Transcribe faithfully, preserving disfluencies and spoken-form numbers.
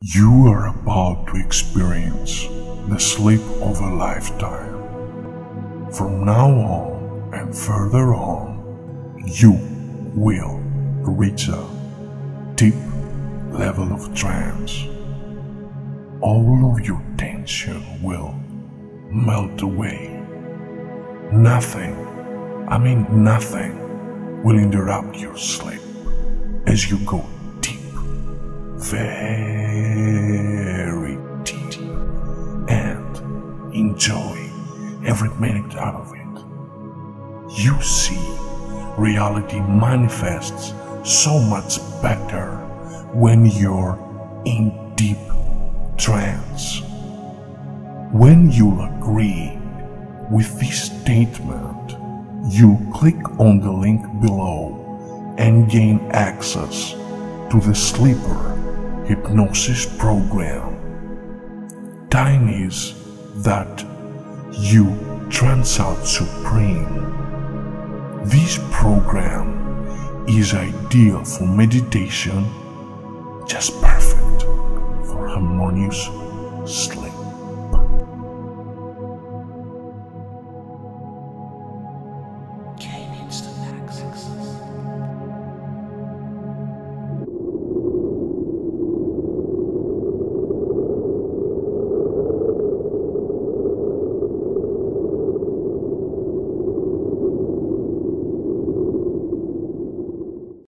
You are about to experience the sleep of a lifetime. From now on and further on, you will reach a deep level of trance. All of your tension will melt away. Nothing, I mean nothing, will interrupt your sleep as you go deep, very deep, and enjoy every minute out of it. You see, reality manifests so much better when you're in deep trance. When you agree with this statement, you click on the link below and gain access to the Sleeper Hypnosis Program. Time is that you trance out supreme. This program is ideal for meditation, just perfect for harmonious sleep. Gain instant access.